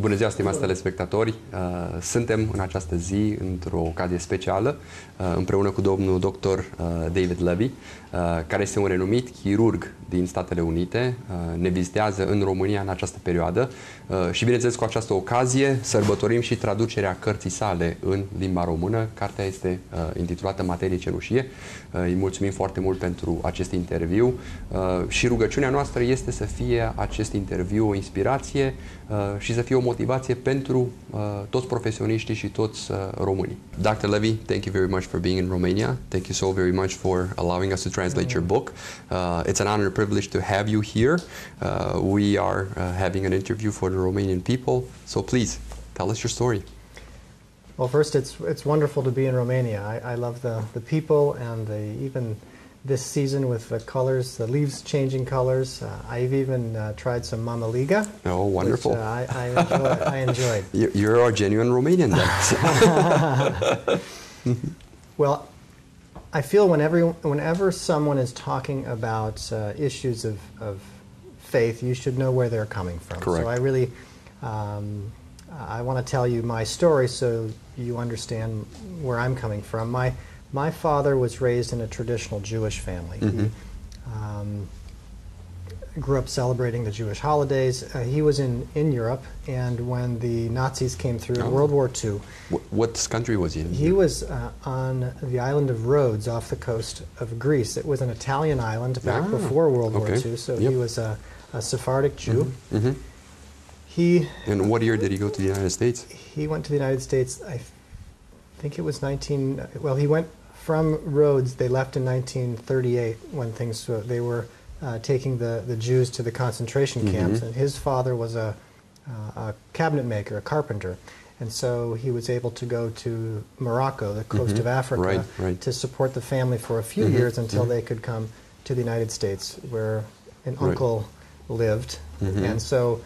Bună ziua, stimați telespectatori! Suntem în această zi într-o ocazie specială împreună cu domnul dr. David Levy, care este un renumit chirurg din Statele Unite. Ne vizitează în România în această perioadă și, bineînțeles, cu această ocazie sărbătorim și traducerea cărții sale în limba română. Cartea este intitulată Materie cenușie. Îi mulțumim foarte mult pentru acest interviu și rugăciunea noastră este să fie acest interviu o inspirație și să fie o motivație pentru toți profesioniștii și toți românii. Dr. Levy, thank you very much for being in Romania. Thank you so very much for allowing us to translate your book. It's an honor and privilege to have you here. We are having an interview for the Romanian people, so please tell us your story. Well, first, it's wonderful to be in Romania. I love the people and even this season with the colors, the leaves changing colors. I've even tried some Mamaliga. Oh, wonderful! Which, I enjoyed. You're a genuine Romanian, then. Well, I feel whenever someone is talking about issues of faith, you should know where they're coming from. Correct. So I really, I want to tell you my story so you understand where I'm coming from. My father was raised in a traditional Jewish family. Mm-hmm. He grew up celebrating the Jewish holidays. He was in Europe, and when the Nazis came through in World War II... What country was he in? He was on the island of Rhodes off the coast of Greece. It was an Italian island back before World War II, so he was a Sephardic Jew. Mm-hmm. Mm-hmm. And what year did he go to the United States? He went to the United States, I think it was he went from Rhodes. They left in 1938 when they were taking the Jews to the concentration camps, and his father was a cabinet maker, a carpenter, and so he was able to go to Morocco, the coast of Africa, to support the family for a few years until they could come to the United States, where an uncle lived, and so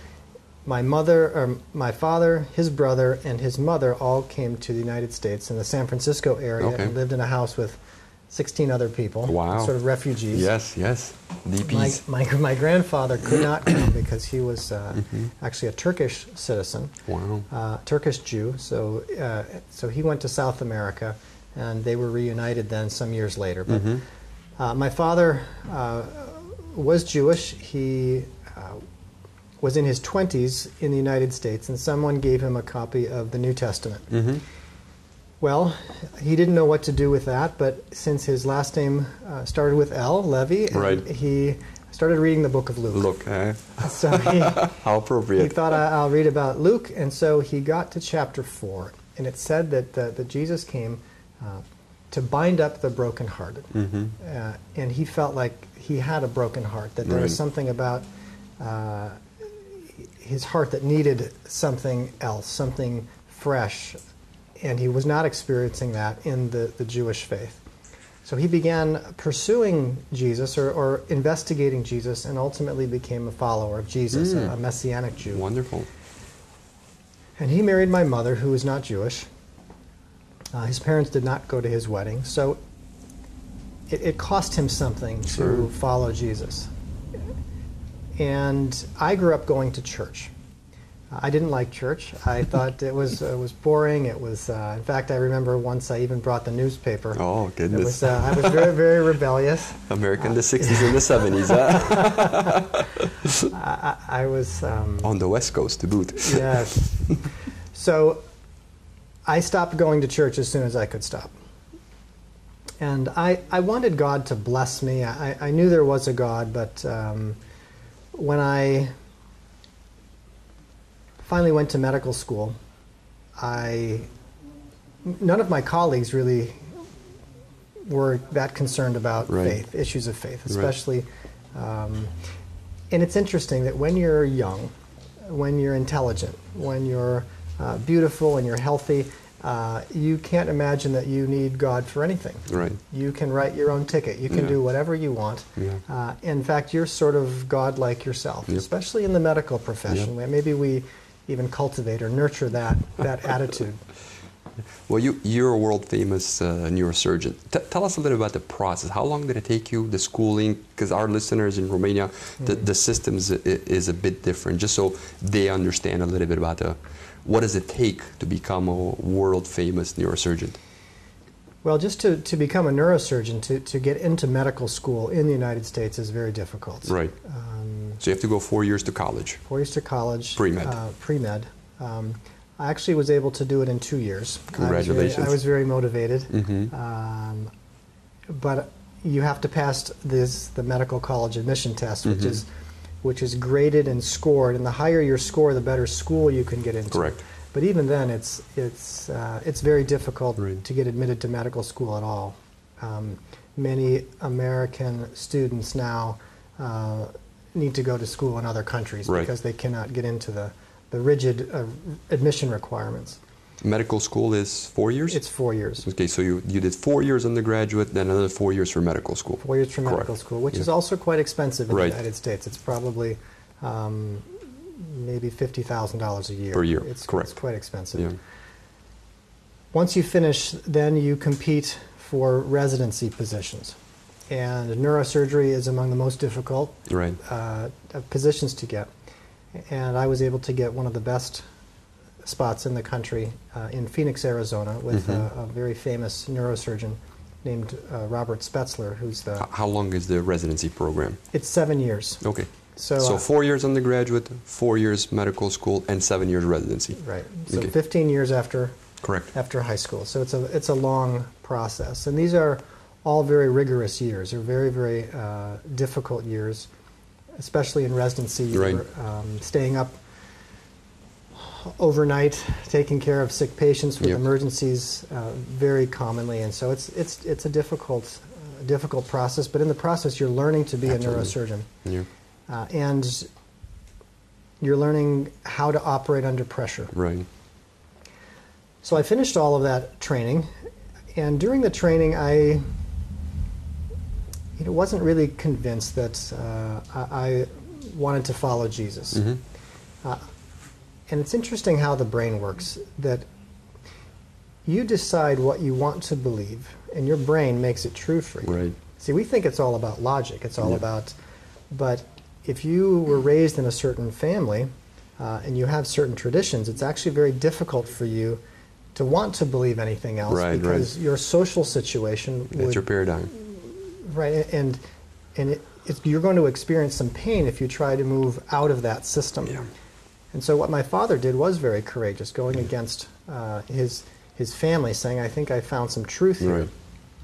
my father, his brother, and his mother all came to the United States in the San Francisco area and lived in a house with 16 other people, sort of refugees. Yes, DPs. My grandfather could not come because he was actually a Turkish citizen, Turkish Jew. So he went to South America, and they were reunited then some years later. But my father was Jewish. He was in his 20s in the United States, and someone gave him a copy of the New Testament. Well, he didn't know what to do with that, but since his last name started with L, Levy, he started reading the book of Luke. So how appropriate. He thought, I'll read about Luke, and so he got to chapter 4, and it said that Jesus came to bind up the brokenhearted. And he felt like he had a broken heart, that there was something about his heart that needed something else, something fresh, and he was not experiencing that in the Jewish faith. So he began pursuing Jesus or investigating Jesus, and ultimately became a follower of Jesus, a Messianic Jew. Wonderful. And he married my mother, who was not Jewish. His parents did not go to his wedding, so it cost him something to follow Jesus. And I grew up going to church. I didn't like church. I thought it was boring. It was, in fact, I remember once I even brought the newspaper. Oh, goodness. I was very, very rebellious. American the 60s and the 70s, huh? I was... on the West Coast, to boot. Yes. So I stopped going to church as soon as I could stop. And I wanted God to bless me. I knew there was a God, but when I finally went to medical school, none of my colleagues really were that concerned about faith, issues of faith, especially. And it's interesting that when you're young, when you're intelligent, when you're beautiful and you're healthy, you can't imagine that you need God for anything. You can write your own ticket. You can do whatever you want. In fact, you're sort of God-like yourself, especially in the medical profession. Maybe we even cultivate or nurture that attitude. Well, you're a world famous neurosurgeon. Tell us a little about the process. How long did it take you, the schooling? Because our listeners in Romania, the systems is a bit different, just so they understand a little bit about what does it take to become a world famous neurosurgeon? Well, just to become a neurosurgeon, to get into medical school in the United States is very difficult. Right. So you have to go 4 years to college. 4 years to college. Pre-med. Pre-med. I actually was able to do it in 2 years. Congratulations. I was very motivated. Mm-hmm. But you have to pass the medical college admission test, which is graded and scored, and the higher your score, the better school you can get into. Correct. But even then, it's very difficult Right. to get admitted to medical school at all. Many American students now need to go to school in other countries Right. because they cannot get into the rigid admission requirements. Medical school is 4 years? It's 4 years. Okay, so you did 4 years undergraduate, then another 4 years for medical school. 4 years for medical Correct. school, which Yeah. is also quite expensive in Right. the United States. It's probably maybe $50,000 a year. Per year, It's correct. quite expensive. Yeah. Once you finish, then you compete for residency positions. And neurosurgery is among the most difficult Right. positions to get. And I was able to get one of the best spots in the country in Phoenix, Arizona, with a very famous neurosurgeon named Robert Spetzler, who's the... How long is the residency program? It's 7 years. Okay. So 4 years undergraduate, 4 years medical school, and 7 years residency. right. So Okay. 15 years after Correct. high school. So it's a long process. And these are all very rigorous years. They're very, very difficult years, especially in residency. Right. You're staying up overnight, taking care of sick patients with Yep. emergencies very commonly. And so it's a difficult process. But in the process, you're learning to be Absolutely. a neurosurgeon. Yeah. And you're learning how to operate under pressure. Right. So I finished all of that training, and during the training I wasn't really convinced that I wanted to follow Jesus. Mm-hmm. And it's interesting how the brain works, that you decide what you want to believe, and your brain makes it true for you. Right. See, we think it's all about logic, it's all Yeah. about, but if you were raised in a certain family and you have certain traditions, it's actually very difficult for you to want to believe anything else, Right, because right. your social situation That's would, your paradigm. right, and you're going to experience some pain if you try to move out of that system. Yeah. And so what my father did was very courageous, going against his family, saying, I think I found some truth here. Right.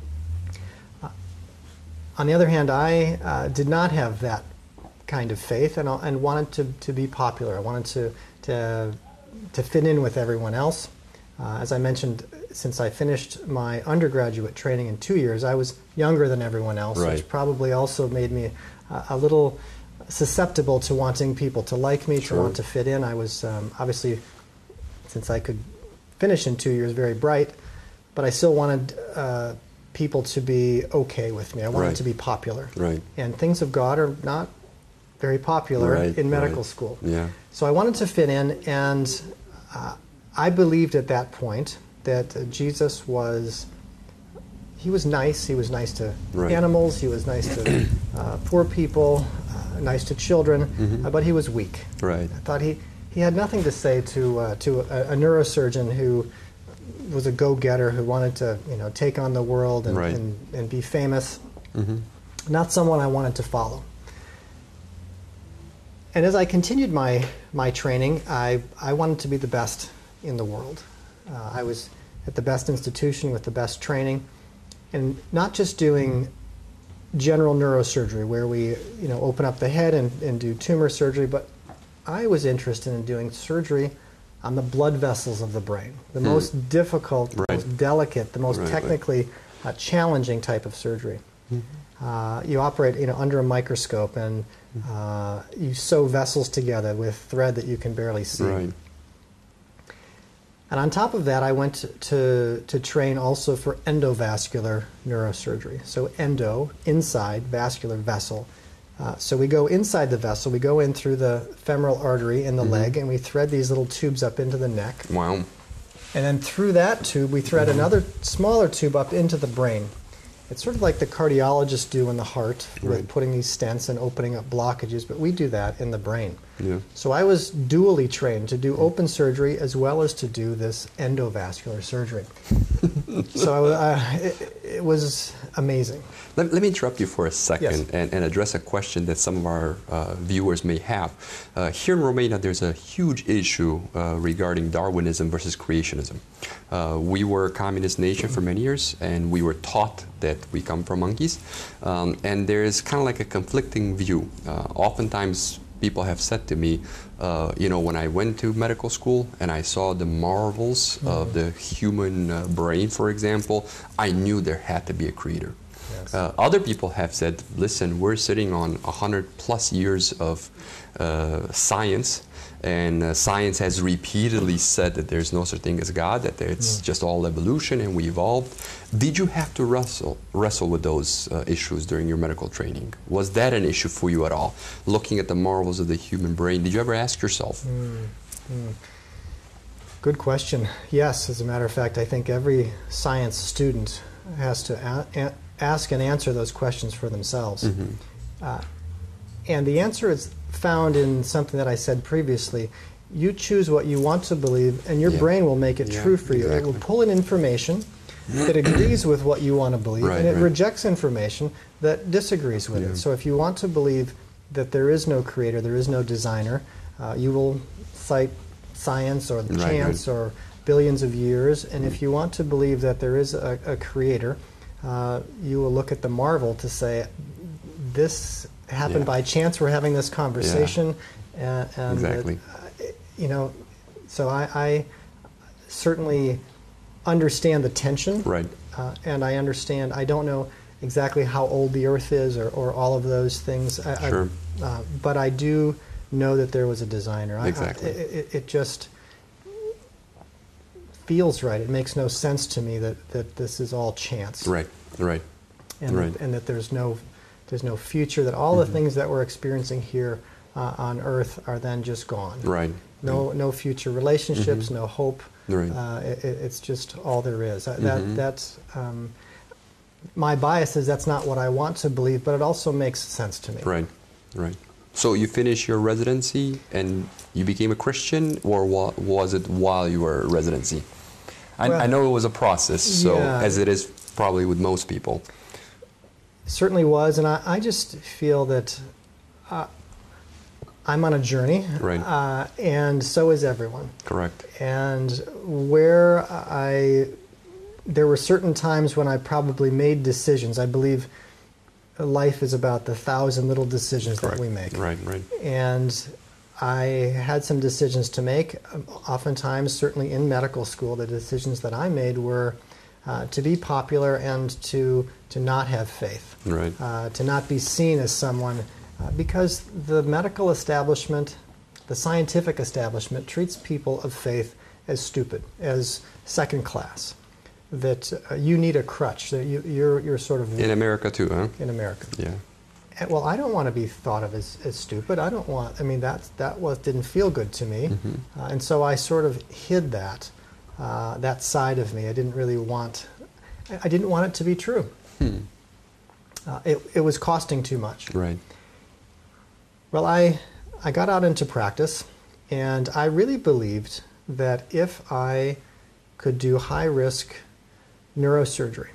On the other hand, I did not have that kind of faith, and wanted to be popular. I wanted to fit in with everyone else. As I mentioned, since I finished my undergraduate training in 2 years, I was younger than everyone else, Right. which probably also made me a little susceptible to wanting people to like me, Sure. to want to fit in. I was obviously, since I could finish in 2 years, very bright, but I still wanted people to be okay with me. I wanted Right. to be popular. Right. And things of God are not very popular Right, in medical right. school. Yeah. So I wanted to fit in, and I believed at that point that Jesus was, he was nice. He was nice to Right. animals. He was nice to poor people, nice to children, but he was weak. Right. I thought he had nothing to say to a neurosurgeon who was a go-getter, who wanted to take on the world and, Right. and be famous. Mm-hmm. Not someone I wanted to follow. And as I continued my training, I wanted to be the best in the world. I was at the best institution with the best training, and not just doing general neurosurgery where we open up the head and do tumor surgery, but I was interested in doing surgery on the blood vessels of the brain, the most difficult, the Right. most delicate, the most Right, technically challenging type of surgery. You operate under a microscope, and you sew vessels together with thread that you can barely see. Right. And on top of that, I went to train also for endovascular neurosurgery. So endo, inside, vascular, vessel. So we go inside the vessel, we go in through the femoral artery in the leg, and we thread these little tubes up into the neck. Wow. And then through that tube, we thread another smaller tube up into the brain. It's sort of like the cardiologists do in the heart with putting these stents and opening up blockages, but we do that in the brain. Yeah. So I was dually trained to do open surgery as well as to do this endovascular surgery. So it was amazing. Let me interrupt you for a second Yes. and address a question that some of our viewers may have. Here in Romania, there's a huge issue regarding Darwinism versus creationism. We were a communist nation for many years, and we were taught that we come from monkeys. And there's kind of like a conflicting view. Oftentimes, people have said to me, you know, when I went to medical school and I saw the marvels of the human brain, for example, I knew there had to be a creator. Yes. Other people have said, listen, we're sitting on 100+ years of science, and science has repeatedly said that there's no such thing as God, that it's just all evolution and we evolved. Did you have to wrestle with those issues during your medical training? Was that an issue for you at all? Looking at the marvels of the human brain, did you ever ask yourself? Good question. Yes, as a matter of fact, I think every science student has to ask and answer those questions for themselves. And the answer is found in something that I said previously. You choose what you want to believe, and your brain will make it true for you. It will pull in information that agrees with what you want to believe, and it rejects information that disagrees with it. So if you want to believe that there is no creator, there is no designer, you will cite science or chance or billions of years. And if you want to believe that there is a creator, you will look at the marvel to say, this happened by chance. We're having this conversation, and exactly. You know, so I certainly understand the tension, and I understand. I don't know exactly how old the Earth is, or all of those things. Sure. But I do know that there was a designer. Exactly. It just feels right. It makes no sense to me that this is all chance. Right. And that there's no future, that all the things that we're experiencing here on Earth are then just gone. No future relationships, no hope. It's just all there is. That's my bias is that's not what I want to believe, but it also makes sense to me. Right. So you finished your residency and you became a Christian, or was it while you were residency? I know it was a process, so as it is probably with most people. Certainly was, and I just feel that I'm on a journey, and so is everyone. Correct. And there were certain times when I probably made decisions. I believe life is about the 1,000 little decisions that we make. Right. And I had some decisions to make. Oftentimes, certainly in medical school, the decisions that I made were to be popular and to not have faith, to not be seen as someone, because the medical establishment, the scientific establishment, treats people of faith as stupid, as second class, that you need a crutch, that you're sort of... In America too, huh? In America. Yeah. And, well, I don't want to be thought of as stupid. I don't want, I mean, that didn't feel good to me. And so I sort of hid that side of me. I didn't want it to be true. It was costing too much. Right. Well, I got out into practice, and I really believed that if I could do high-risk neurosurgery,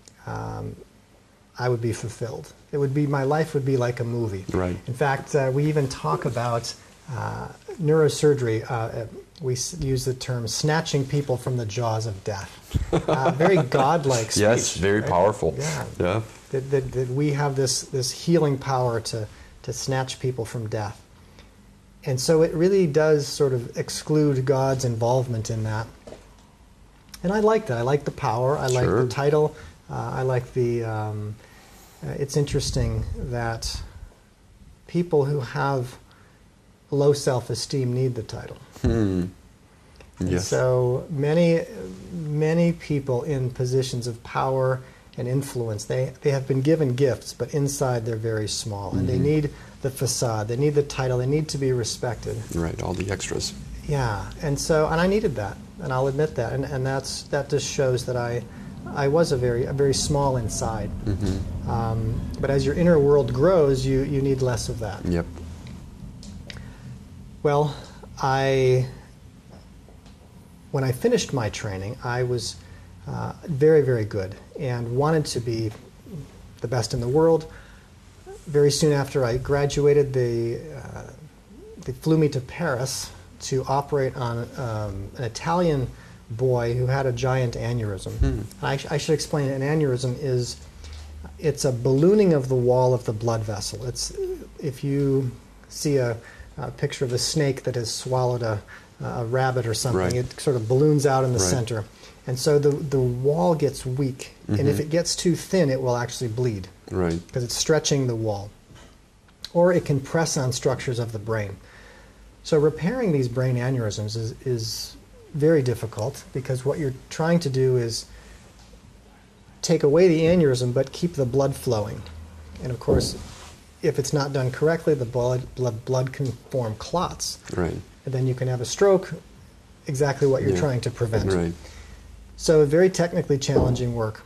I would be fulfilled. My life would be like a movie. Right. In fact, we even talk about neurosurgery. We use the term snatching people from the jaws of death. Very godlike speech. Yes, very powerful. Yeah. That we have this healing power to snatch people from death. And so it really does sort of exclude God's involvement in that. And I like that. I like the power. I like the title. I like the... it's interesting that people who have low self-esteem need the title. Yes. So many people in positions of power and influence, they have been given gifts, but inside they're very small, and they need the facade, they need the title, they need to be respected. Right, all the extras. Yeah, and I needed that, and I'll admit that, and that just shows that I was a very small inside. But as your inner world grows, you need less of that. Yep. Well, when I finished my training, I was very good and wanted to be the best in the world. Very soon after I graduated, they flew me to Paris to operate on an Italian boy who had a giant aneurysm. I should explain, an aneurysm it's a ballooning of the wall of the blood vessel. It's, if you see a picture of a snake that has swallowed a rabbit or something, right. It sort of balloons out in the right. center. And so the wall gets weak, and if it gets too thin, it will actually bleed. Right. Because it's stretching the wall. Or it can press on structures of the brain. So repairing these brain aneurysms is very difficult, because what you're trying to do is take away the aneurysm but keep the blood flowing. And of course, if it's not done correctly, the blood can form clots. Right. And then you can have a stroke, exactly what you're Yeah. trying to prevent. Right. So very technically challenging work.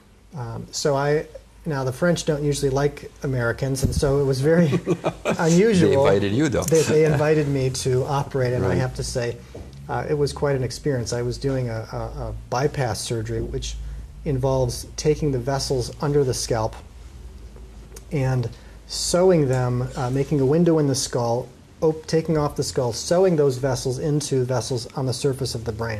Now the French don't usually like Americans, and so it was very unusual. They invited you, though. They invited me to operate, and I Right. have to say, it was quite an experience. I was doing a bypass surgery, which involves taking the vessels under the scalp and sewing them, making a window in the skull, taking off the skull, sewing those vessels into vessels on the surface of the brain.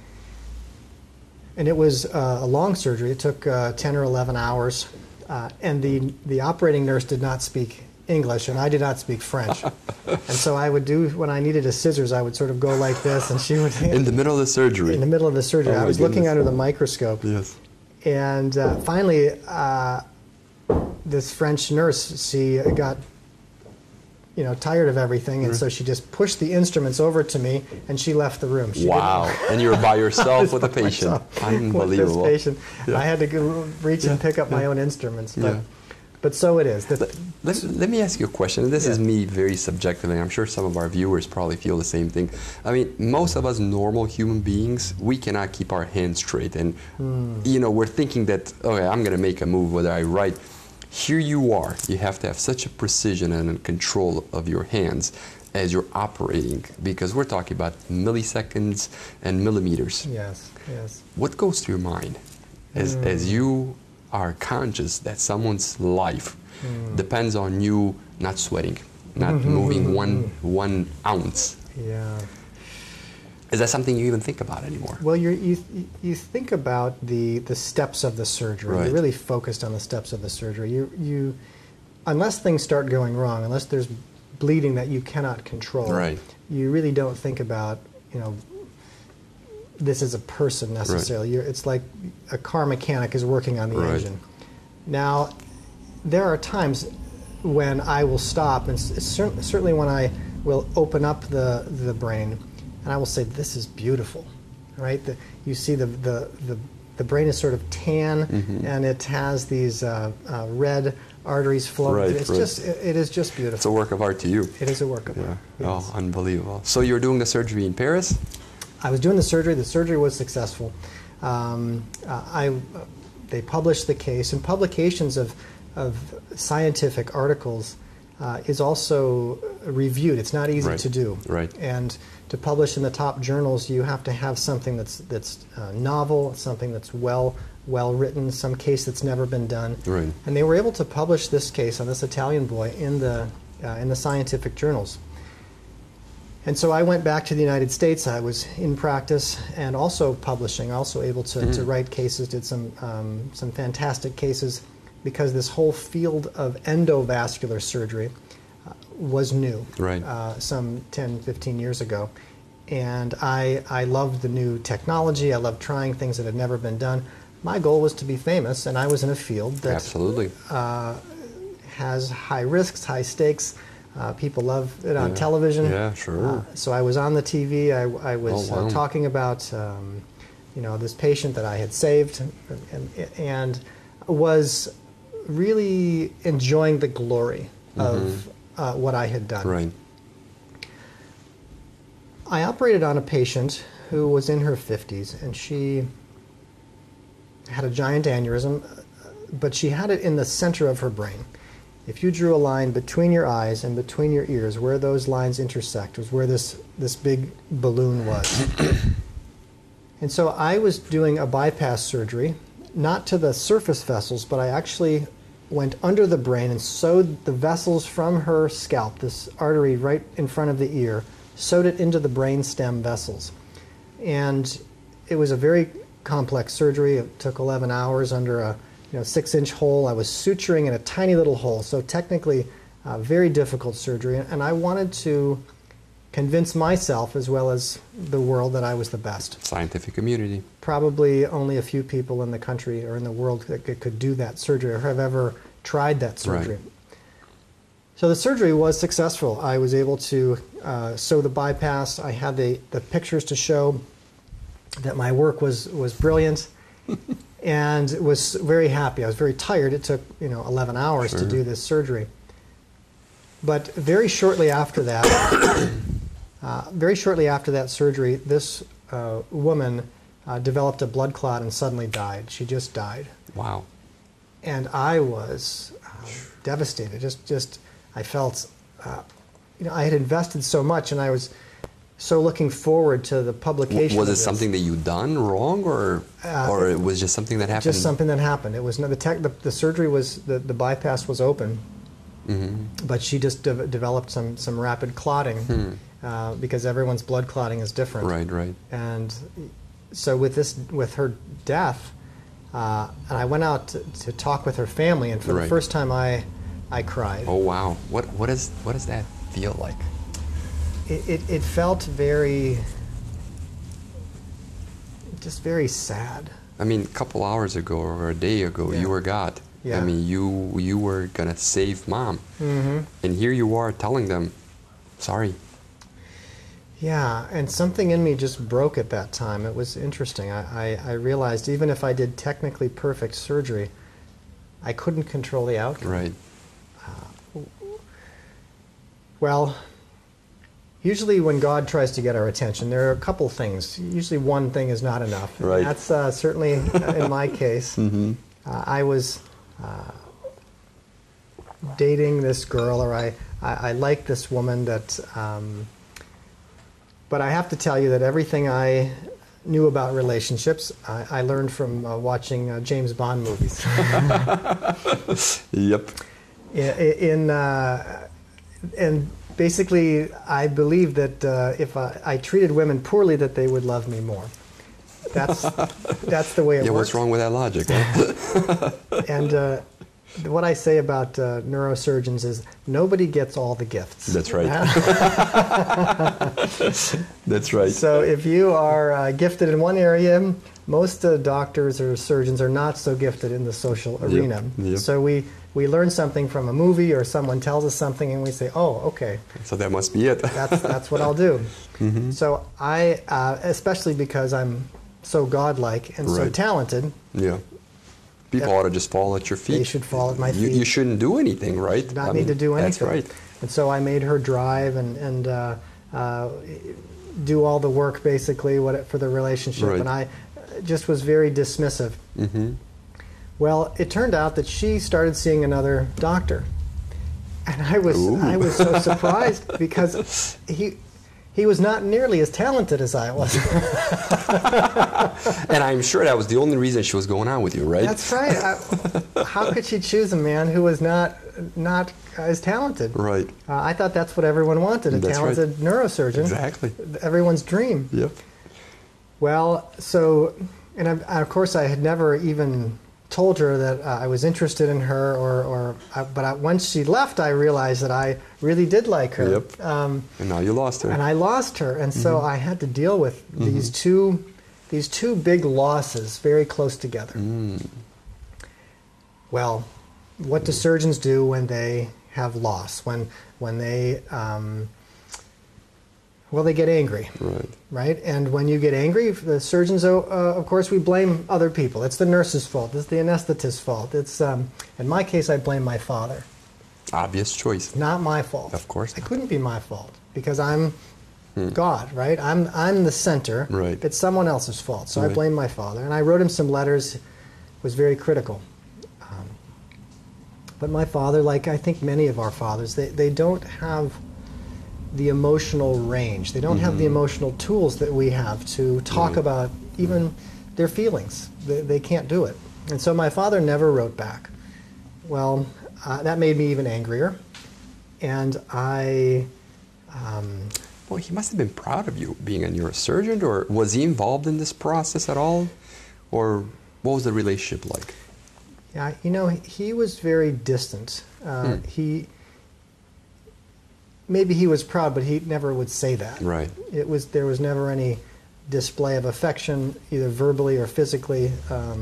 And it was a long surgery. It took 10 or 11 hours. And the operating nurse did not speak English, and I did not speak French. And so I would do, when I needed a scissors, I would sort of go like this, and she would... In the middle of the surgery? In the middle of the surgery. Oh, I was my looking goodness. under the microscope. Yes. And finally, this French nurse, she got tired of everything, and so she just pushed the instruments over to me, and she left the room. She Wow. And you were by yourself with a by patient. myself Unbelievable. With this patient. Yeah. I had to go reach and pick up my own instruments. But so it is. Let me ask you a question. This is me very subjective, and I'm sure some of our viewers probably feel the same thing. I mean, most of us normal human beings, we cannot keep our hands straight. And, we're thinking that, okay, I'm going to make a move whether I write. Here you are. You have to have such a precision and control of your hands as you're operating, because we're talking about milliseconds and millimeters. Yes, yes. What goes through your mind as you are conscious that someone's life depends on you not sweating, not moving one ounce? Yeah. Is that something you even think about anymore? Well, you think about the steps of the surgery. Right. You're really focused on the steps of the surgery. You unless things start going wrong, unless there's bleeding that you cannot control, Right. you really don't think about this is a person necessarily. Right. It's like a car mechanic is working on the Right. engine. Now, there are times when I will stop, and certainly when I will open up the brain, and I will say, "This is beautiful," right? You see the brain is sort of tan, and it has these red arteries flowing. Right, It's right. it is just beautiful. It's a work of art to you. It is a work of art. Yeah. Yes. Oh, unbelievable. So you're doing the surgery in Paris? I was doing the surgery. The surgery was successful. They published the case, and publications of scientific articles is also reviewed. It's not easy Right. to do. Right. And to publish in the top journals, you have to have something that's novel, something that's well written, some case that's never been done. Right. And they were able to publish this case on this Italian boy in the scientific journals. And so I went back to the United States. I was in practice and also publishing, also able to write cases, did some fantastic cases, because this whole field of endovascular surgery was new, Right. some 10, 15 years ago. And I loved the new technology. I loved trying things that had never been done. My goal was to be famous, and I was in a field that Absolutely. has high risks, high stakes. People love it on television. Yeah, sure. So I was on the TV. I was Oh, wow. talking about this patient that I had saved, and was really enjoying the glory of what I had done. Right. I operated on a patient who was in her 50s, and she had a giant aneurysm, but she had it in the center of her brain. If you drew a line between your eyes and between your ears, where those lines intersect was where this big balloon was. And so I was doing a bypass surgery, not to the surface vessels, but I actually went under the brain and sewed the vessels from her scalp, this artery right in front of the ear, sewed it into the brain stem vessels. And it was a very complex surgery. It took 11 hours under a 6-inch hole. I was suturing in a tiny little hole, so technically very difficult surgery. And I wanted to convince myself as well as the world that I was the best. Scientific community. Probably only a few people in the country or in the world that could do that surgery or have ever tried that surgery. Right. So the surgery was successful. I was able to sew the bypass. I had the pictures to show that my work was brilliant and was very happy. I was very tired. It took 11 hours to do this surgery. But very shortly after that, surgery, this woman developed a blood clot and suddenly died. She just died. Wow. And I was devastated. I felt, I had invested so much, and I was so looking forward to the publication. Was of it this. something that you done wrong, or it was just something that happened? Just something that happened. It was the surgery was the bypass was open, but she just developed some rapid clotting because everyone's blood clotting is different. Right. And so with her death, and I went out to talk with her family, and for the first time I cried. Oh wow! What does that feel like? It felt very sad. I mean, a couple hours ago or a day ago, you were God. Yeah. I mean, you were gonna save Mom, and here you are telling them, sorry. Yeah, and something in me just broke at that time. It was interesting. I realized even if I did technically perfect surgery, I couldn't control the outcome. Right. Well, usually when God tries to get our attention, there are a couple things. Usually one thing is not enough. And right. That's certainly in my case. I was dating this girl, or I liked this woman that... but I have to tell you that everything I knew about relationships, I learned from watching James Bond movies. Yep. And basically, I believed that if I treated women poorly, that they would love me more. That's the way it works. Yeah, what's wrong with that logic? Huh? And what I say about neurosurgeons is nobody gets all the gifts. That's right. That's right. So if you are gifted in one area, most doctors or surgeons are not so gifted in the social arena. Yep. So we learn something from a movie, or someone tells us something, and we say, "Oh, okay." So that must be it. That's what I'll do. So I, especially because I'm so godlike and so talented. Yeah. People ought to just fall at your feet. They should fall at my feet. You shouldn't do anything, right? Do not need to do anything. That's right. And so I made her drive and do all the work, basically, for the relationship. Right. And I just was very dismissive. Well, it turned out that she started seeing another doctor. And I was so surprised because he was not nearly as talented as I was. And I'm sure that was the only reason she was going on with you, right? That's right. How could she choose a man who was not as talented? Right. I thought that's what everyone wanted, a talented neurosurgeon. Exactly. Everyone's dream. Yep. Well, so, and of course I had never even told her that I was interested in her, but once she left, I realized that I really did like her. Yep. And now you lost her. And I lost her, and so I had to deal with these two big losses very close together. Well, what do surgeons do when they have loss? When they they get angry. Right? And when you get angry, the surgeons, of course, we blame other people. It's the nurse's fault. It's the anesthetist's fault. It's, in my case, I blame my father. Obvious choice. Not my fault. Of course It not. couldn't be my fault because I'm God, right? I'm the center. Right. It's someone else's fault. So I Right. blamed my father. And I wrote him some letters, was very critical. But my father, like I think many of our fathers, they don't have the emotional range. They don't have the emotional tools that we have to talk about even their feelings. They can't do it. And so my father never wrote back. Well, that made me even angrier. And Well, he must have been proud of you being a neurosurgeon, or was he involved in this process at all? Or what was the relationship like? yeah, you know, he was very distant. Maybe he was proud, but he never would say that. Right. There was never any display of affection, either verbally or physically.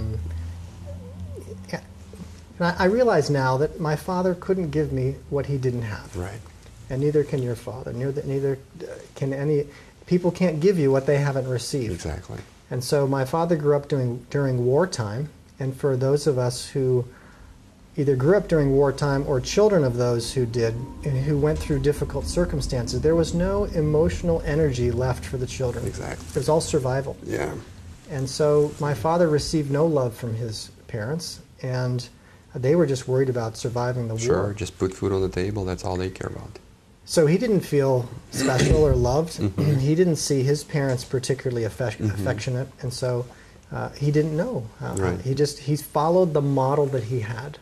And I realize now that my father couldn't give me what he didn't have. Right. And neither can your father. Neither can any. People can't give you what they haven't received. Exactly. And so my father grew up during wartime, and for those of us who either grew up during wartime or children of those who did, and who went through difficult circumstances, there was no emotional energy left for the children. Exactly. It was all survival. Yeah. And so my father received no love from his parents, and they were just worried about surviving the Sure. war. Just put food on the table. That's all they care about. So he didn't feel special or loved. He didn't see his parents particularly affectionate, and so he didn't know. Right. He followed the model that he had.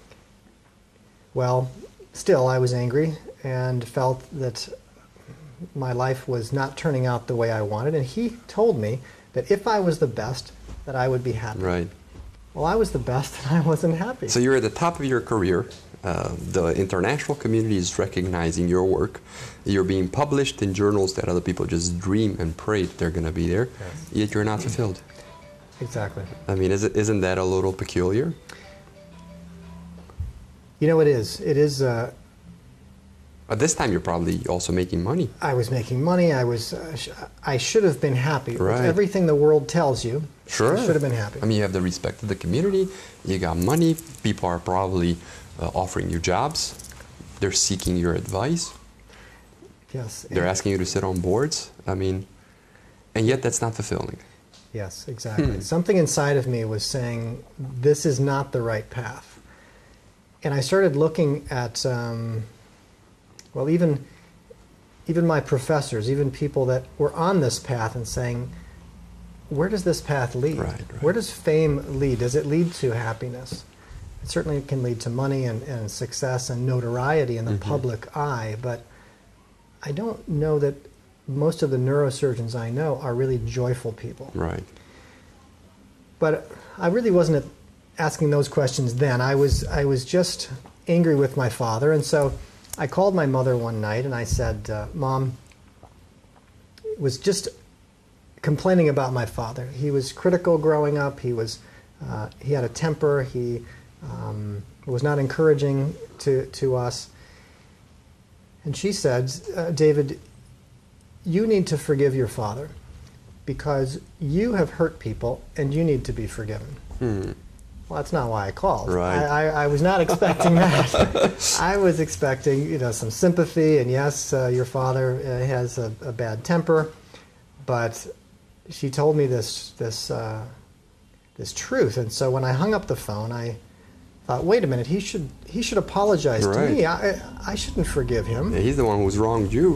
Well, still I was angry and felt that my life was not turning out the way I wanted, and he told me that if I was the best, that I would be happy. Right. Well, I was the best, and I wasn't happy. So you're at the top of your career. The international community is recognizing your work. You're being published in journals that other people just dream and pray that they're going to be there, yet you're not fulfilled. Exactly. I mean, isn't that a little peculiar? You know, it is. It is. At this time, you're probably also making money. I was making money. I should have been happy. Right. With everything the world tells you, Sure. I should have been happy. I mean, you have the respect of the community. You got money. People are probably offering you jobs. They're seeking your advice. Yes. They're asking you to sit on boards. I mean, and yet that's not fulfilling. Yes, exactly. Something inside of me was saying, this is not the right path. And I started looking at, well, even my professors, even people that were on this path, and saying, where does this path lead? Right. Where does fame lead? Does it lead to happiness? It certainly can lead to money and success and notoriety in the public eye, but I don't know that most of the neurosurgeons I know are really joyful people. Right. But I really wasn't asking those questions then. I was just angry with my father, and so I called my mother one night and I said, Mom, was just complaining about my father. He was critical growing up. He had a temper. He was not encouraging to us. And she said, David, you need to forgive your father because you have hurt people and you need to be forgiven. Well, that's not why I called. Right. I was not expecting that. I was expecting, some sympathy, and yes, your father has a bad temper, but she told me this truth, and so when I hung up the phone, I thought, wait a minute, he should apologize to me. I shouldn't forgive him. Yeah, he's the one who's wronged you.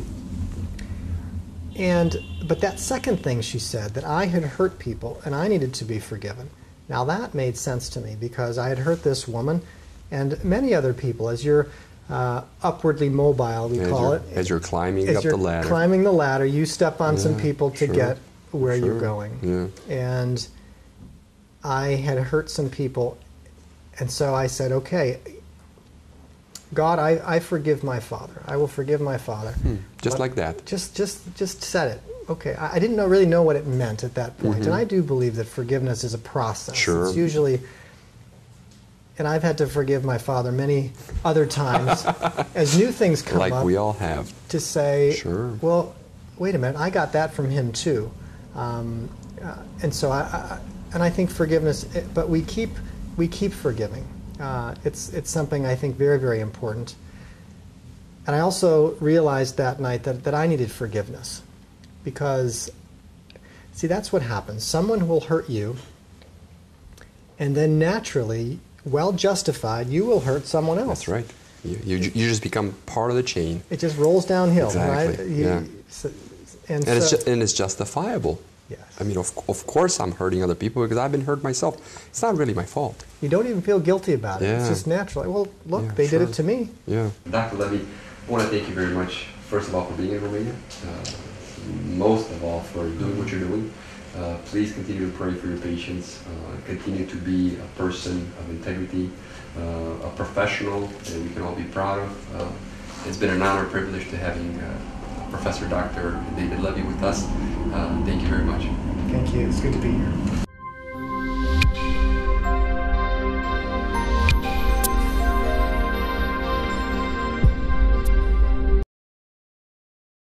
But that second thing she said, that I had hurt people and I needed to be forgiven. Now that made sense to me because I had hurt this woman and many other people. As you're upwardly mobile, we call it. As you're climbing up the ladder. Climbing the ladder, you step on some people to get where you're going. Yeah. And I had hurt some people, and so I said, okay, God, I forgive my father. I will forgive my father. Just like that. Just said it. Okay, I didn't really know what it meant at that point, and I do believe that forgiveness is a process. Sure. It's usually, and I've had to forgive my father many other times as new things come up. Like we all have. To say, Sure. well, wait a minute, I got that from him too, and so I think forgiveness. But we keep forgiving. It's something I think very, very important. And I also realized that night that I needed forgiveness. because, see, that's what happens. Someone will hurt you, and then naturally, well justified, you will hurt someone else. That's right. You just become part of the chain. It just rolls downhill, Exactly. right? Yeah. And it's justifiable. Yes. I mean, of course I'm hurting other people because I've been hurt myself. It's not really my fault. You don't even feel guilty about it. Yeah. It's just natural. Well, look, Yeah, they sure. did it to me. Yeah. Dr. Levy, I want to thank you very much, first of all, for being in Romania. Most of all, for doing what you're doing. Please continue to pray for your patients. Continue to be a person of integrity, a professional that we can all be proud of. It's been an honor and privilege to having Professor Dr. David Levy with us. Thank you very much. Thank you. It's good to be here.